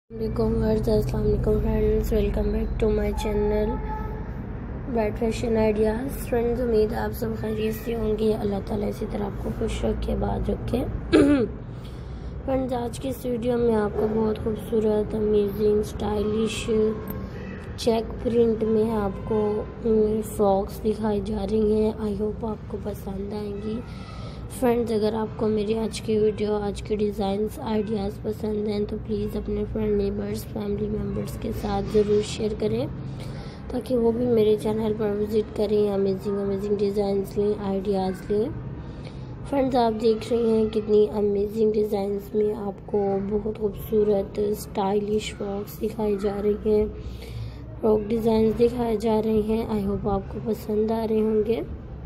अस्सलाम वालेकुम friends, welcome back to my channel bright fashion ideas. Friends, उम्मीद आप सब खैरियत से होंगे। अल्लाह ताला इसी तरह आपको खुश रखे, बात रखे। फ्रेंड्स, आज की इस वीडियो में आपको बहुत खूबसूरत अमेजिंग स्टाइलिश चेक प्रिंट में आपको फ्रॉक्स दिखाई जा रही हैं। आई होप आपको पसंद आएंगी। फ्रेंड्स, अगर आपको मेरी आज की वीडियो, आज के डिज़ाइंस आइडियाज़ पसंद हैं तो प्लीज़ अपने फ्रेंड, नेबर्स, फैमिली मेम्बर्स के साथ ज़रूर शेयर करें ताकि वो भी मेरे चैनल पर विज़िट करें, अमेजिंग डिज़ाइंस लें, आइडियाज़ लें। फ्रेंड्स, आप देख रहे हैं कितनी अमेजिंग डिज़ाइंस में आपको बहुत खूबसूरत स्टाइलिश फ्रॉक्स दिखाई जा रही हैं, फ्रॉक डिज़ाइंस दिखाए जा रहे हैं। आई होप आपको पसंद आ रहे होंगे।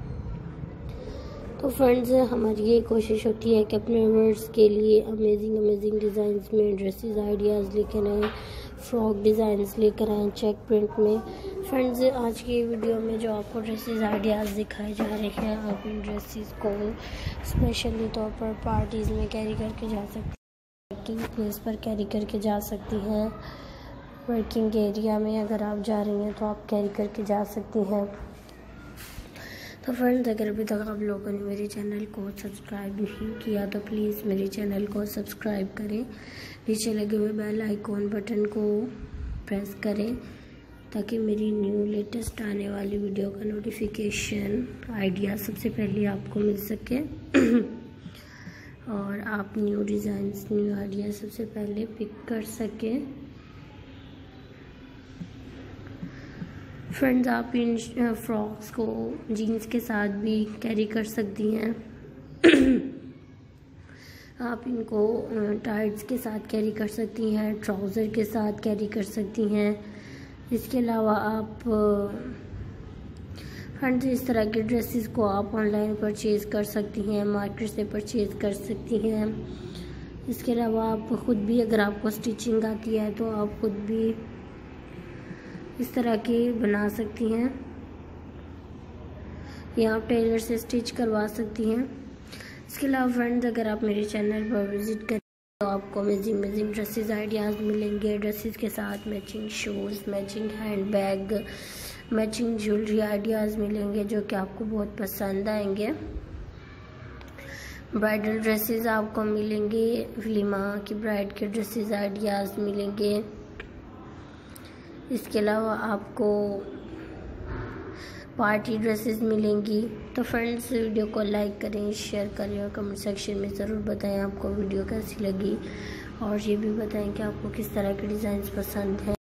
तो फ्रेंड्स, हमारी ये कोशिश होती है कि अपने व्यूअर्स के लिए अमेजिंग डिज़ाइंस में ड्रेसेस आइडियाज़ लेकर आएँ, फ्रॉक डिज़ाइंस लेकर आएँ चेक प्रिंट में। फ्रेंड्स, आज की वीडियो में जो आपको ड्रेसेस आइडियाज़ दिखाए जा रहे हैं, आप इन ड्रेसेस को स्पेशली तौर पर पार्टीज़ में कैरी करके जा सकती हैं, वर्किंग प्लेस पर कैरी करके जा सकती हैं, वर्किंग एरिया में अगर आप जा रही हैं तो आप कैरी करके जा सकती हैं। तो फ्रेंड्स, अगर अभी तक आप लोगों ने मेरे चैनल को सब्सक्राइब नहीं किया तो प्लीज़ मेरे चैनल को सब्सक्राइब करें, नीचे लगे हुए बेल आइकॉन बटन को प्रेस करें ताकि मेरी न्यू लेटेस्ट आने वाली वीडियो का नोटिफिकेशन आइडिया सबसे पहले आपको मिल सके और आप न्यू डिज़ाइंस, न्यू आइडिया सबसे पहले पिक कर सकें। फ्रेंड्स, आप इन फ्रॉक्स को जीन्स के साथ भी कैरी कर सकती हैं। आप इनको टाइट्स के साथ कैरी कर सकती हैं, ट्राउज़र के साथ कैरी कर सकती हैं। इसके अलावा आप फ्रेंड्स, इस तरह के ड्रेसेस को आप ऑनलाइन परचेज़ कर सकती हैं, मार्केट से परचेज़ कर सकती हैं। इसके अलावा आप ख़ुद भी, अगर आपको स्टिचिंग आती है तो आप ख़ुद भी इस तरह की बना सकती हैं या आप टेलर से स्टिच करवा सकती हैं। इसके अलावा फ्रेंड्स, अगर आप मेरे चैनल पर विज़िट करें तो आपको अमेजिंग ड्रेसेस आइडियाज़ मिलेंगे। ड्रेसेस के साथ matching shoes, matching hand bag, matching jewellery ideas मिलेंगे जो कि आपको बहुत पसंद आएंगे। ब्राइडल ड्रेसेस आपको मिलेंगे, वलीमा की ब्राइड के ड्रेसेस आइडियाज़ मिलेंगे। इसके अलावा आपको पार्टी ड्रेसेस मिलेंगी। तो फ्रेंड्स, वीडियो को लाइक करें, शेयर करें और कमेंट सेक्शन में ज़रूर बताएं आपको वीडियो कैसी लगी और ये भी बताएं कि आपको किस तरह के डिज़ाइंस पसंद हैं।